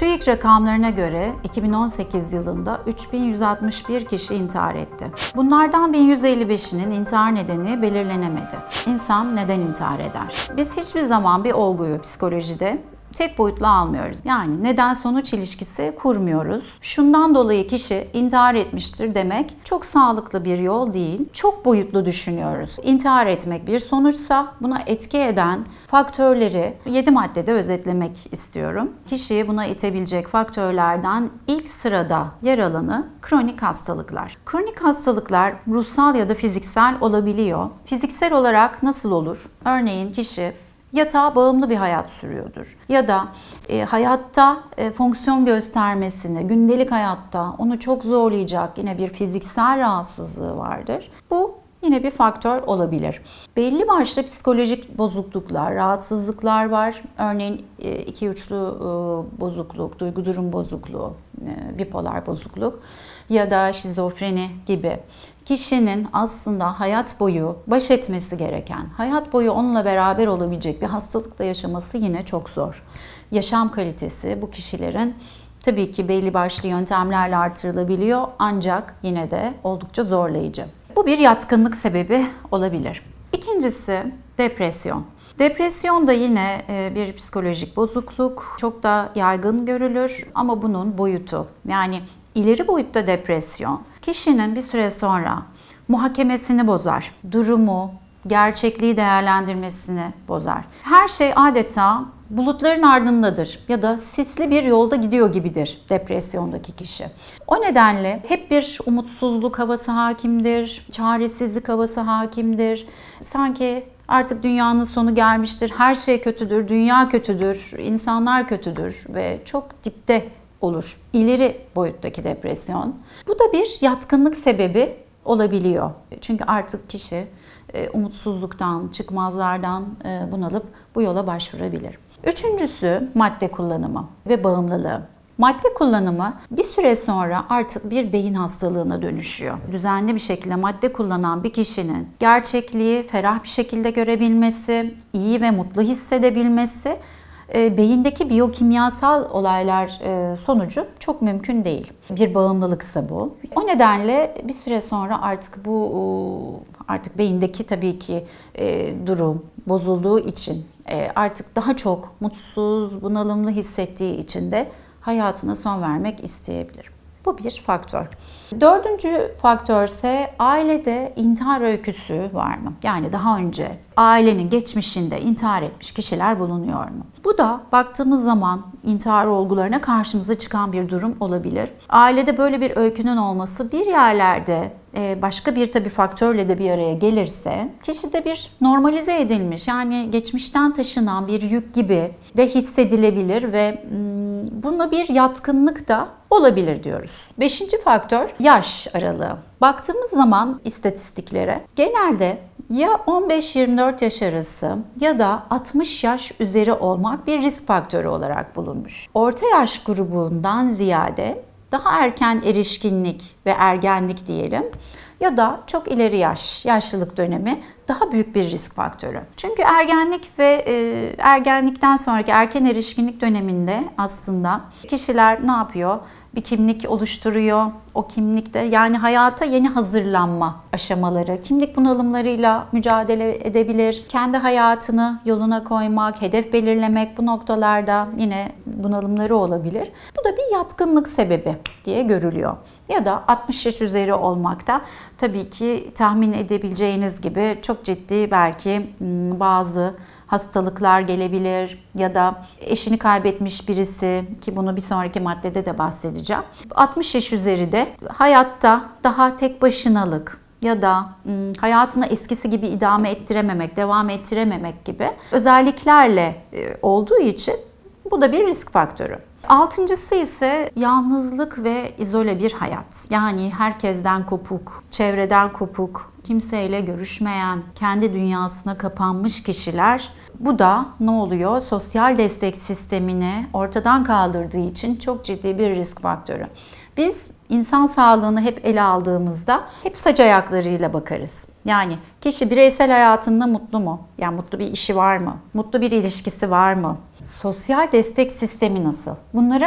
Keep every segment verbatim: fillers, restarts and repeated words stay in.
TÜİK rakamlarına göre iki bin on sekiz yılında üç bin yüz altmış bir kişi intihar etti. Bunlardan bin yüz elli beşinin intihar nedeni belirlenemedi. İnsan neden intihar eder? Biz hiçbir zaman bir olguyu psikolojide tek boyutlu almıyoruz. Yani neden-sonuç ilişkisi kurmuyoruz. Şundan dolayı kişi intihar etmiştir demek çok sağlıklı bir yol değil. Çok boyutlu düşünüyoruz. İntihar etmek bir sonuçsa buna etki eden faktörleri yedi maddede özetlemek istiyorum. Kişiyi buna itebilecek faktörlerden ilk sırada yer alanı kronik hastalıklar. Kronik hastalıklar ruhsal ya da fiziksel olabiliyor. Fiziksel olarak nasıl olur? Örneğin kişi yatağa bağımlı bir hayat sürüyordur. Ya da e, hayatta e, fonksiyon göstermesini, gündelik hayatta onu çok zorlayacak yine bir fiziksel rahatsızlığı vardır. Bu yine bir faktör olabilir. Belli başlı psikolojik bozukluklar, rahatsızlıklar var. Örneğin e, iki uçlu e, bozukluk, duygu durum bozukluğu, e, bipolar bozukluk ya da şizofreni gibi. Kişinin aslında hayat boyu baş etmesi gereken, hayat boyu onunla beraber olabilecek bir hastalıkla yaşaması yine çok zor. Yaşam kalitesi bu kişilerin tabii ki belli başlı yöntemlerle artırılabiliyor ancak yine de oldukça zorlayıcı. Bu bir yatkınlık sebebi olabilir. İkincisi depresyon. Depresyon da yine bir psikolojik bozukluk, çok da yaygın görülür ama bunun boyutu, yani ileri boyutta depresyon kişinin bir süre sonra muhakemesini bozar, durumu, gerçekliği değerlendirmesini bozar. Her şey adeta bulutların ardındadır ya da sisli bir yolda gidiyor gibidir depresyondaki kişi. O nedenle hep bir umutsuzluk havası hakimdir, çaresizlik havası hakimdir. Sanki artık dünyanın sonu gelmiştir, her şey kötüdür, dünya kötüdür, insanlar kötüdür ve çok dipte olur. İleri boyuttaki depresyon. Bu da bir yatkınlık sebebi olabiliyor. Çünkü artık kişi umutsuzluktan, çıkmazlardan bunalıp bu yola başvurabilir. Üçüncüsü madde kullanımı ve bağımlılığı. Madde kullanımı bir süre sonra artık bir beyin hastalığına dönüşüyor. Düzenli bir şekilde madde kullanan bir kişinin gerçekliği ferah bir şekilde görebilmesi, iyi ve mutlu hissedebilmesi beyindeki biyokimyasal olaylar sonucu çok mümkün değil. Bir bağımlılıksa bu. O nedenle bir süre sonra artık bu artık beyindeki tabii ki durum bozulduğu için artık daha çok mutsuz, bunalımlı hissettiği için de hayatına son vermek isteyebilir. Bu bir faktör. Dördüncü faktör ise ailede intihar öyküsü var mı? Yani daha önce ailenin geçmişinde intihar etmiş kişiler bulunuyor mu? Bu da baktığımız zaman intihar olgularına karşımıza çıkan bir durum olabilir. Ailede böyle bir öykünün olması bir yerlerde başka bir tabii faktörle de bir araya gelirse kişide bir normalize edilmiş, yani geçmişten taşınan bir yük gibi de hissedilebilir ve buna bir yatkınlık da olabilir diyoruz. Beşinci faktör yaş aralığı. Baktığımız zaman istatistiklere genelde ya on beş yirmi dört yaş arası ya da altmış yaş üzeri olmak bir risk faktörü olarak bulunmuş. Orta yaş grubundan ziyade daha erken erişkinlik ve ergenlik diyelim ya da çok ileri yaş, yaşlılık dönemi daha büyük bir risk faktörü. Çünkü ergenlik ve e, ergenlikten sonraki erken erişkinlik döneminde aslında kişiler ne yapıyor? Bir kimlik oluşturuyor. O kimlikte yani hayata yeni hazırlanma aşamaları, kimlik bunalımlarıyla mücadele edebilir. Kendi hayatını yoluna koymak, hedef belirlemek bu noktalarda yine bunalımları olabilir. Bu da bir yatkınlık sebebi diye görülüyor. Ya da altmış yaş üzeri olmakta tabii ki tahmin edebileceğiniz gibi çok ciddi belki bazı hastalıklar gelebilir ya da eşini kaybetmiş birisi, ki bunu bir sonraki maddede de bahsedeceğim. altmış yaş üzeri de hayatta daha tek başınalık ya da hayatını eskisi gibi idame ettirememek, devam ettirememek gibi özelliklerle olduğu için bu da bir risk faktörü. Altıncısı ise yalnızlık ve izole bir hayat. Yani herkesten kopuk, çevreden kopuk, kimseyle görüşmeyen, kendi dünyasına kapanmış kişiler. Bu da ne oluyor? Sosyal destek sistemini ortadan kaldırdığı için çok ciddi bir risk faktörü. Biz insan sağlığını hep ele aldığımızda hep saç ayaklarıyla bakarız. Yani kişi bireysel hayatında mutlu mu? Yani mutlu bir işi var mı? Mutlu bir ilişkisi var mı? Sosyal destek sistemi nasıl? Bunlara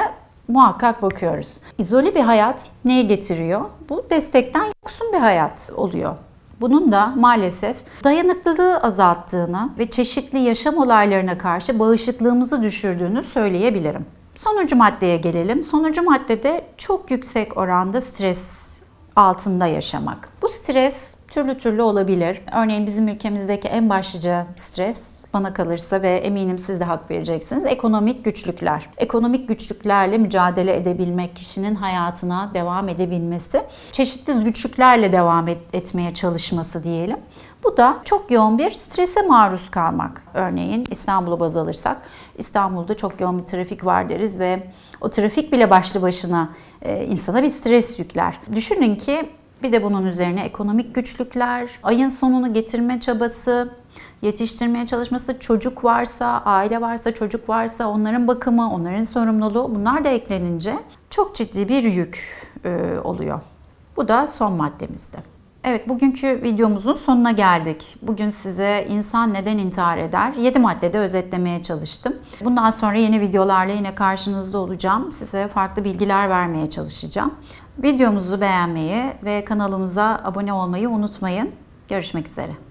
muhakkak bakıyoruz. İzole bir hayat neye getiriyor? Bu destekten yoksun bir hayat oluyor. Bunun da maalesef dayanıklılığı azalttığını ve çeşitli yaşam olaylarına karşı bağışıklığımızı düşürdüğünü söyleyebilirim. Sonuncu maddeye gelelim. Sonuncu maddede çok yüksek oranda stres altında yaşamak. Bu stres türlü türlü olabilir. Örneğin bizim ülkemizdeki en başlıca stres bana kalırsa ve eminim siz de hak vereceksiniz, ekonomik güçlükler. Ekonomik güçlüklerle mücadele edebilmek, kişinin hayatına devam edebilmesi, çeşitli güçlüklerle devam et, etmeye çalışması diyelim. Bu da çok yoğun bir strese maruz kalmak. Örneğin İstanbul'u baz alırsak, İstanbul'da çok yoğun bir trafik var deriz ve o trafik bile başlı başına e, insana bir stres yükler. Düşünün ki bir de bunun üzerine ekonomik güçlükler, ayın sonunu getirme çabası, yetiştirmeye çalışması, çocuk varsa, aile varsa, çocuk varsa onların bakımı, onların sorumluluğu, bunlar da eklenince çok ciddi bir yük e, oluyor. Bu da son maddemizde. Evet, bugünkü videomuzun sonuna geldik. Bugün size insan neden intihar eder? yedi maddede özetlemeye çalıştım. Bundan sonra yeni videolarla yine karşınızda olacağım. Size farklı bilgiler vermeye çalışacağım. Videomuzu beğenmeyi ve kanalımıza abone olmayı unutmayın. Görüşmek üzere.